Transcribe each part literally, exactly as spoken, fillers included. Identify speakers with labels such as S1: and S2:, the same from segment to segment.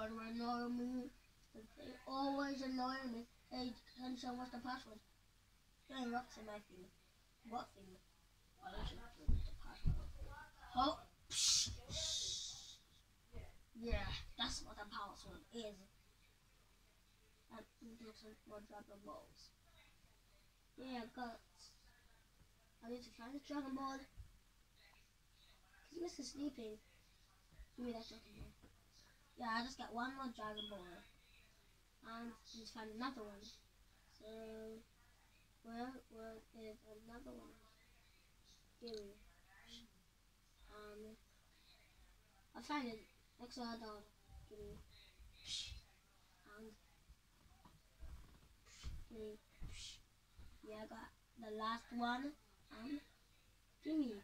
S1: want to annoy me. They always annoy me. Hey, can you show what's the password? Doing rocks in my thing. What thing? I don't know the password. Oh, psh, psh. Yeah, that's what the password is. And it looks like more Dragon Balls. Yeah, I got. I need to find the Dragon Ball. Cause Mister Sleeping. Give me that Dragon Ball. Yeah, I just got one more Dragon Ball. And let's find another one. So, where, where is another one? Here. Um, I found it. Next one down. Give me. And. Give me. Yeah, I got the last one. And. Give me.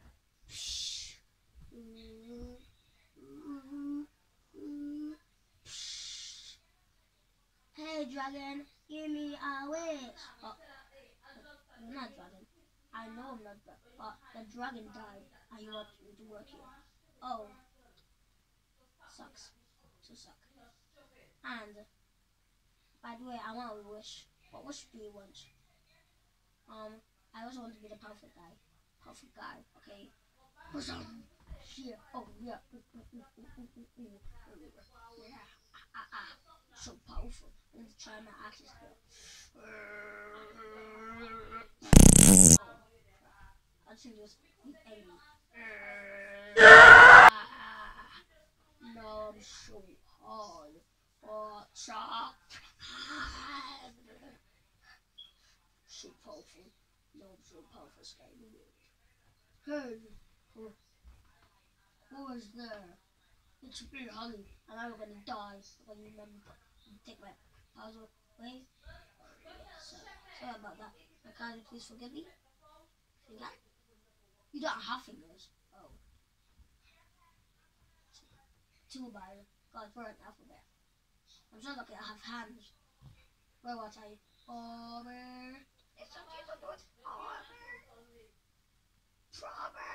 S1: Hey dragon, give me a wish. Oh, you're not dragon. I know I'm not dragon. But the dragon died and you want me to work here. Oh, sucks. To suck. And by the way, I want a wish. What wish do you want? Um, I also want to be the perfect guy. Perfect guy, okay? Here. Oh yeah. Yeah. Ah, ah, ah. So powerful. I need to try my axes here. Oh, I should just be angry. No, I'm so hard. Oh, chop. So powerful. No, I'm so powerful. Hey, who, who is there? It's me, Huggy, and I'm gonna die if I remember. Take my puzzle away. So, sorry about that. Can you please forgive me? Finger? You don't have fingers. Oh. Two by God for an alphabet. I'm so lucky I have hands. Where was I? Over. It's okay to do it. Over. Over.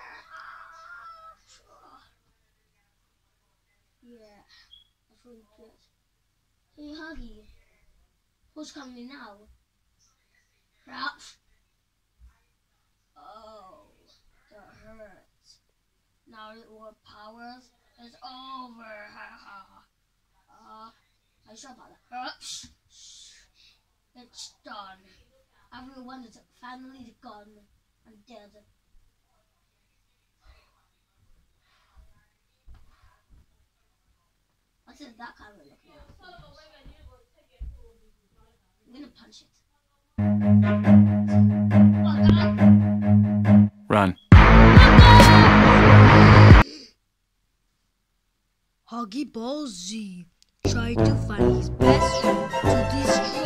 S1: Yeah, that's really good. Hey, Huggy, who's coming now? Perhaps? Oh, that hurts. Now your powers is over. uh, I saw about that. Perhaps? It's done. Everyone is finally gone and dead. What is that camera looking at? I'm gonna punch it.
S2: Run.
S3: Huggy Ball Z tried to find his best friend to destroy.